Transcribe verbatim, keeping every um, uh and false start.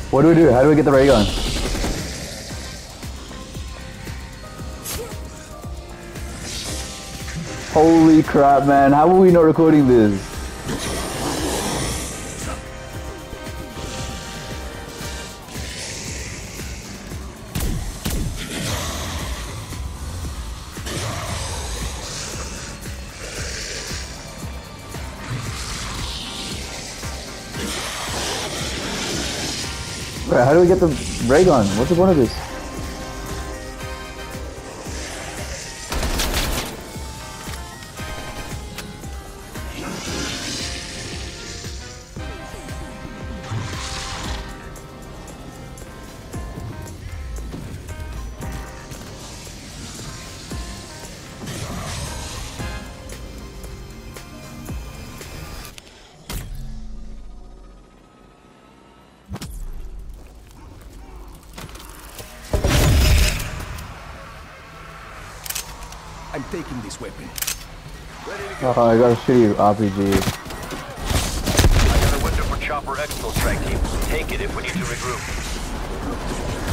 What do we do? How do we get the ray gun? Holy crap, man. How are we not recording this? Bro, how do we get the ray gun? What's the point of this? I'm taking this weapon. Oh, I got a shitty R P G. I got a window for Chopper Exfil strike team. Take it if we need to regroup.